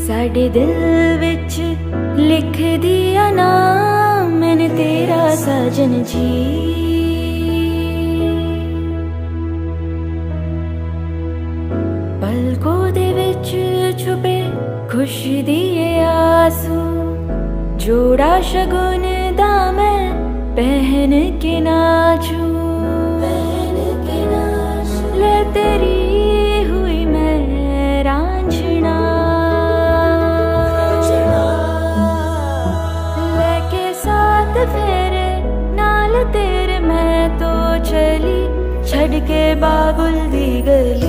साडे दिल विच लिख दिया नाम मैंने तेरा साजन जी। पलकों दे विच छुपे खुशी दिए आंसू, जोड़ा शगुन दा मैं पहन के नाचू। ले तेरी हुई मैं रांझना, लेके साथ फेरे नाल तेरे मैं तो चली, छड़ के बाबुल दी गली।